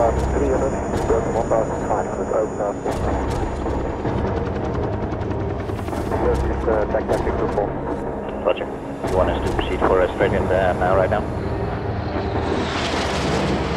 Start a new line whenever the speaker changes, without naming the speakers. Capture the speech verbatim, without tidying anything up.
three hundred, one thousand five hundred, open out. This is uh, back traffic to four.
Roger. You want us to proceed for a straight in uh, now, right now?